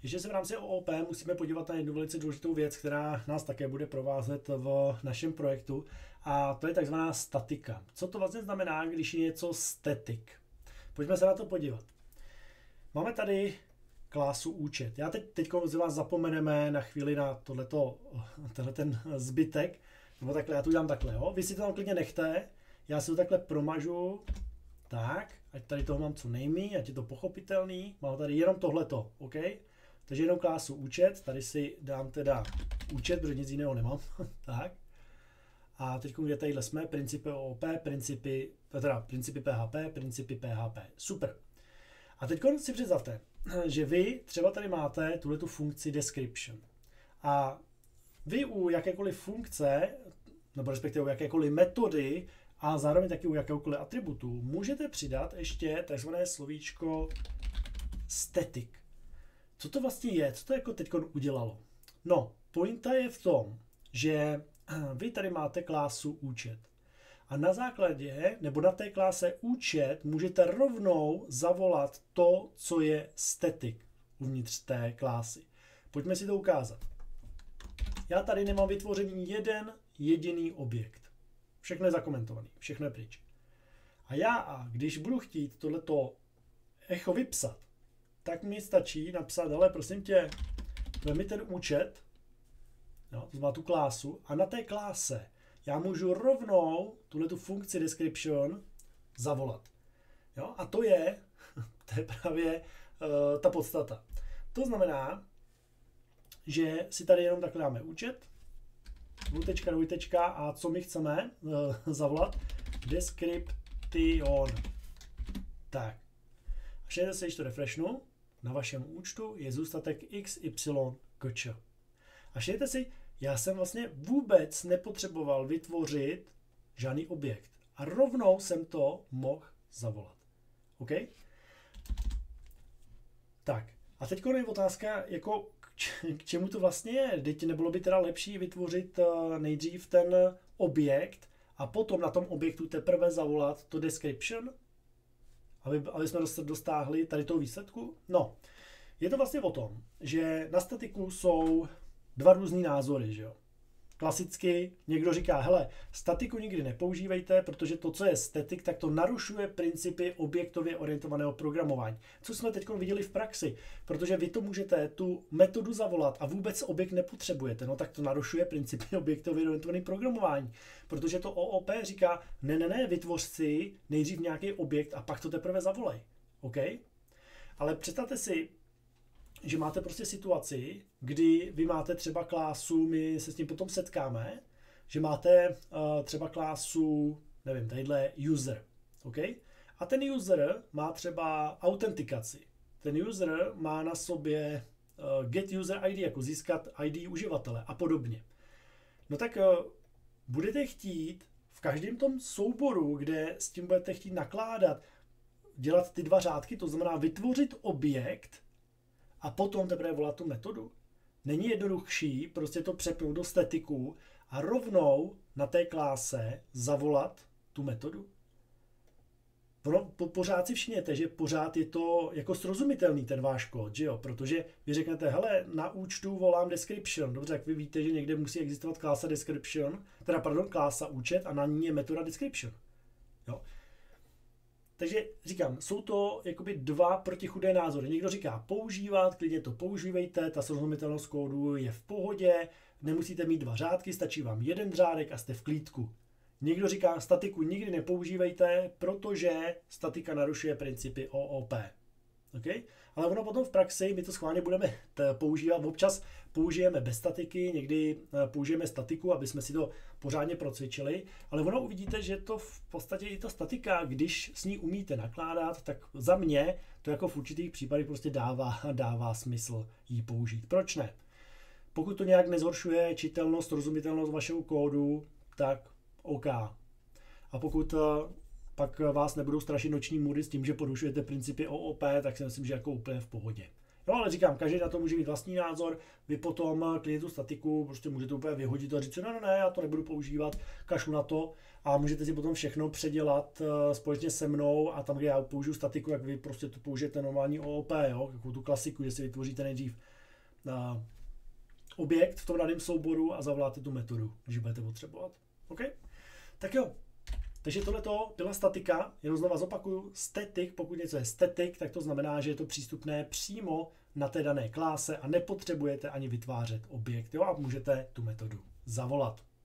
Ještě se v rámci OOP musíme podívat na jednu velice důležitou věc, která nás také bude provázet v našem projektu, a to je takzvaná statika. Co to vlastně znamená, když je něco static? Pojďme se na to podívat. Máme tady klásu účet. Já teď vás zapomeneme na chvíli na tenhle ten zbytek, nebo takhle, já to udělám takhle, jo? Vy si to tam klidně nechte, já si to takhle promažu, tak, ať tady toho mám co nejméně, ať je to pochopitelný, mám tady jenom tohleto, OK? Takže jenom klásu účet, tady si dám teda účet, protože nic jiného nemám, tak. A teď kde tadyhle jsme, principy OOP, principy PHP, principy PHP, super. A teď si představte, že vy třeba tady máte tuhletu funkci description. A vy u jakékoliv funkce, nebo respektive u jakékoliv metody a zároveň taky u jakéhokoliv atributu, můžete přidat ještě takzvané slovíčko static. Co to vlastně je? Co to jako teď udělalo? No, pointa je v tom, že vy tady máte klásu účet. A na základě, nebo na té kláse účet, můžete rovnou zavolat to, co je static uvnitř té klásy. Pojďme si to ukázat. Já tady nemám vytvořený jeden jediný objekt. Všechno je zakomentovaný, všechno je pryč. A když budu chtít tohleto echo vypsat, tak mi stačí napsat, hele, prosím tě, vem mi ten účet, jo, to znamená tu klásu, a na té kláse já můžu rovnou tuhletu funkci description zavolat. Jo, a to je právě ta podstata. To znamená, že si tady jenom takhle dáme účet, dvojtečka, a co my chceme zavolat? Description. Tak. A všimněte si, když to refreshnu, na vašem účtu je zůstatek XYKČ. A všimněte si, já jsem vlastně vůbec nepotřeboval vytvořit žádný objekt. A rovnou jsem to mohl zavolat. OK? Tak. A teď je otázka, jako k čemu to vlastně je? Teď nebylo by teda lepší vytvořit nejdřív ten objekt a potom na tom objektu teprve zavolat to description? Aby jsme dostáhli tady toho výsledku? No, je to vlastně o tom, že na statiku jsou dva různý názory, že jo? Klasicky někdo říká, hele, statiku nikdy nepoužívejte, protože to, co je static, tak to narušuje principy objektově orientovaného programování. Co jsme teď viděli v praxi, protože vy to můžete tu metodu zavolat a vůbec objekt nepotřebujete, no tak to narušuje principy objektově orientovaného programování, protože to OOP říká, ne, vytvoř si nejdřív nějaký objekt a pak to teprve zavolej, OK? Ale představte si, že máte prostě situaci, kdy vy máte třeba klásu, my se s tím potom setkáme, že máte třeba klásu, nevím, tadyhle user, OK? A ten user má třeba autentikaci. Ten user má na sobě get user ID, jako získat ID uživatele a podobně. No tak budete chtít v každém tom souboru, kde s tím budete chtít nakládat, dělat ty dva řádky, to znamená vytvořit objekt a potom teprve volat tu metodu. Není jednodušší prostě to přepnout do statiku a rovnou na té kláse zavolat tu metodu? Pořád si všimněte, že pořád je to jako srozumitelný ten váš kód, že jo? Protože vy řeknete, hele, na účtu volám description. Dobře, jak vy víte, že někde musí existovat klása description, klása účet a na ní je metoda description. Jo? Takže říkám, jsou to jakoby dva protichůdné názory. Někdo říká používat, klidně to používejte, ta srozumitelnost kódu je v pohodě, nemusíte mít dva řádky, stačí vám jeden řádek a jste v klídku. Někdo říká, statiku nikdy nepoužívejte, protože statika narušuje principy OOP. Okay? Ale ono potom v praxi, my to schválně budeme používat, občas použijeme bez statiky, někdy použijeme statiku, aby jsme si to pořádně procvičili, ale ono uvidíte, že to v podstatě i ta statika, když s ní umíte nakládat, tak za mě to jako v určitých případech prostě dává smysl jí použít. Proč ne? Pokud to nějak nezhoršuje čitelnost, rozumitelnost vašeho kódu, tak OK. A pokud pak vás nebudou strašit noční můry s tím, že porušujete principy OOP, tak si myslím, že jako úplně v pohodě. Jo, ale říkám, každý na to může mít vlastní názor, vy potom klidně tu statiku prostě můžete úplně vyhodit a říct si, ne, já to nebudu používat, kašlu na to a můžete si potom všechno předělat společně se mnou a tam, kde já použiju statiku, jak vy prostě to použijete normální OOP, jo, jako tu klasiku, že si vytvoříte nejdřív objekt v tom daném souboru a zavoláte tu metodu, když budete potřebovat. OK? Tak jo. Takže tohleto byla statika, jenom znova zopakuju, static, pokud něco je static, tak to znamená, že je to přístupné přímo na té dané kláse a nepotřebujete ani vytvářet objekt, jo, a můžete tu metodu zavolat.